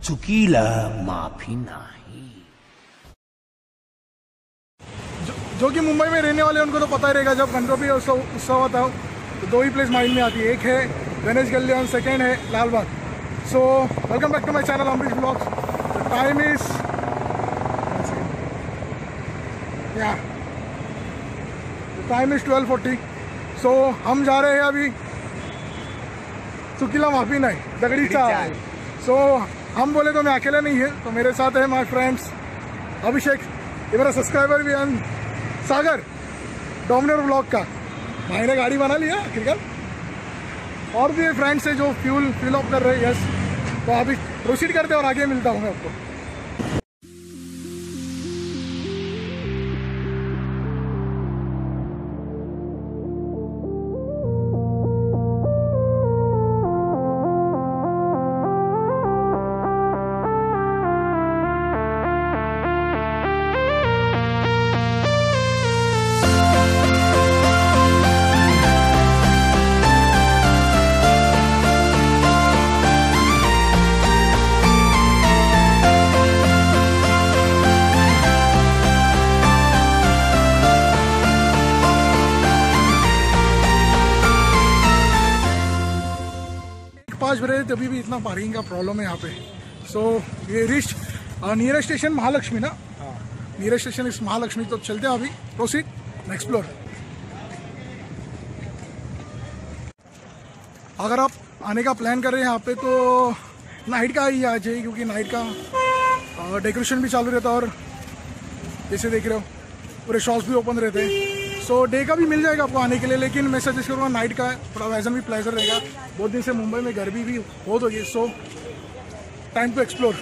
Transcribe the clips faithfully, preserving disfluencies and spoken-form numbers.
चुकीला माफी नहीं। जो, जो कि मुंबई में रहने वाले उनको तो पता ही रहेगा, जब गणपति उत्सव उत्सव होता हो तो दो ही प्लेस माइंड में आती है, एक है गणेश गली और सेकेंड है Lalbaug. So welcome back to my channel Amrish blogs. The time is या the time is twelve forty. So हम जा रहे हैं अभी चुकीला माफी नहीं, दगड़ी चाल। सो हम बोले तो मैं अकेले नहीं है, तो मेरे साथ है माय फ्रेंड्स अभिषेक, ये मेरा सब्सक्राइबर भी है, सागर डोमिनर ब्लॉग का भाई ने गाड़ी बना लिया क्रिकेट, और भी फ्रेंड्स है जो फ्यूल फिल अप कर रहे हैं। यस, तो अभी प्रोसीड करते हैं और आगे मिलता हूँ मैं आपको। पाँच बजे तभी भी इतना पार्किंग का प्रॉब्लम है यहाँ पे। सो so, ये रिच नियरेस्ट स्टेशन महालक्ष्मी ना, नियरेस्ट स्टेशन इस महालक्ष्मी। तो चलते हैं अभी, प्रोसीड एक्सप्लोर। अगर आप आने का प्लान कर रहे हैं यहाँ पे तो नाइट का ही आ जाइए, क्योंकि नाइट का डेकोरेशन भी चालू रहता है और जैसे देख रहे हो पूरे शॉप्स भी ओपन रहते हैं। सो so, डे का भी मिल जाएगा आपको आने के लिए, लेकिन मैं सजेस्ट करूँगा नाइट का, थोड़ा वैसन भी प्लेजर रहेगा। बहुत दिन से मुंबई में गर्मी भी बहुत हो गई, सो टाइम टू एक्सप्लोर।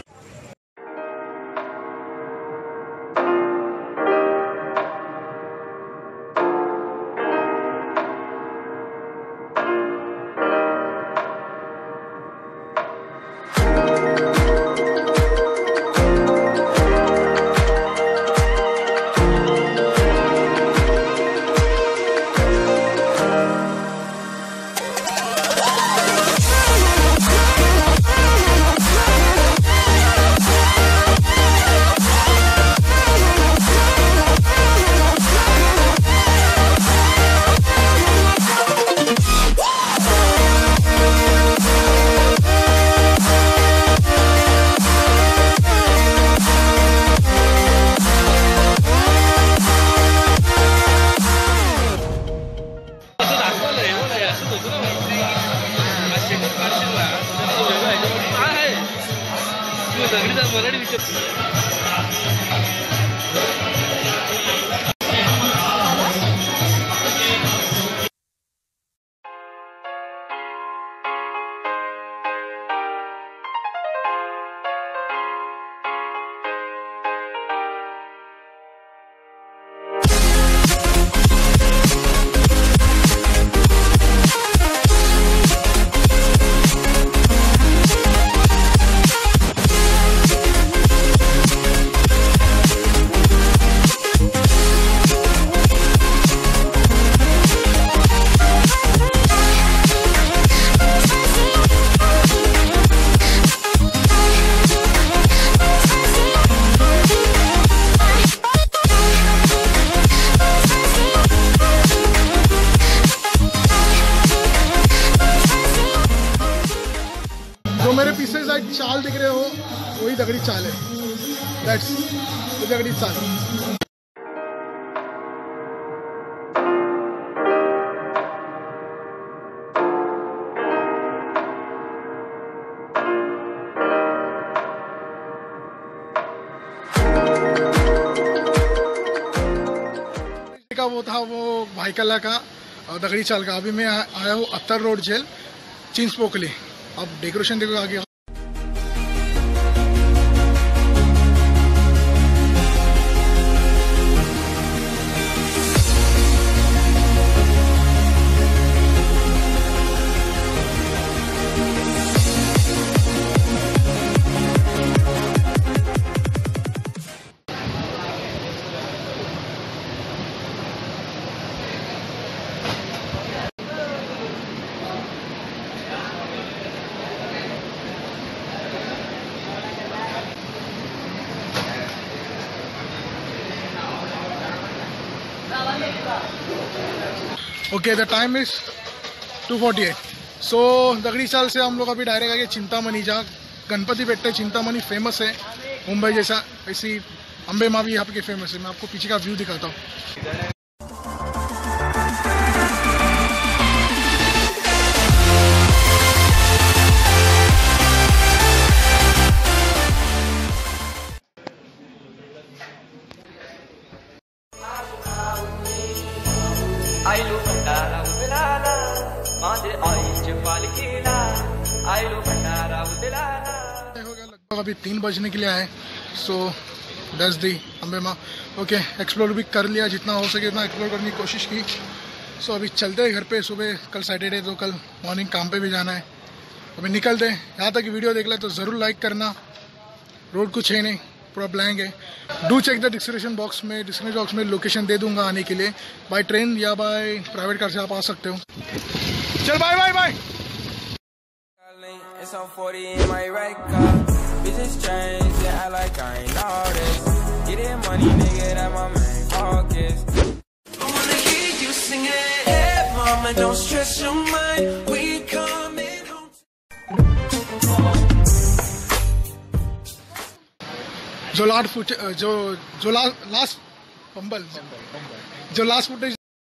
मेरे पीछे साइड चाल दिख रहे हो, वही दगड़ी चाल है। दैट्स दगड़ी चाल। का वो था वो भाईकला का दगड़ी चाल का। अभी मैं आया हूँ अत्तर रोड जेल चिंस पोकली। अब डेकोरेशन देखो आगे। Okay, the time is two forty eight. So Dagdi Chawl से हम लोग अभी डायरेक्ट आ गए चिंतामणी, जहाँ गणपति बैठते चिंतामणी फेमस है मुंबई जैसा, ऐसी अम्बे माँ भी यहाँ पे फेमस है. मैं आपको पीछे का व्यू दिखाता हूँ. लगभग अभी तीन बजने के लिए आए. सो दैट्स दी अम्बे माँ. ओके, एक्सप्लोर भी कर लिया, जितना हो सके उतना एक्सप्लोर करने की कोशिश की. सो so, अभी चलते हैं घर पे. सुबह कल सैटरडे तो कल मॉर्निंग काम पे भी जाना है. अभी निकलते हैं. यहाँ तक वीडियो देख ले तो ज़रूर लाइक करना. रोड कुछ है नहीं, पूरा ब्लैंक है. Do check the description box में, डिस्क्रिप्शन बॉक्स में लोकेशन दे दूंगा आने के लिए. बाय ट्रेन या बाय प्राइवेट कार से आप आ सकते हो. चल बाय बाय बाय. जो लास्ट फुट जो जो लास्ट पंबल जो लास्ट फुटेज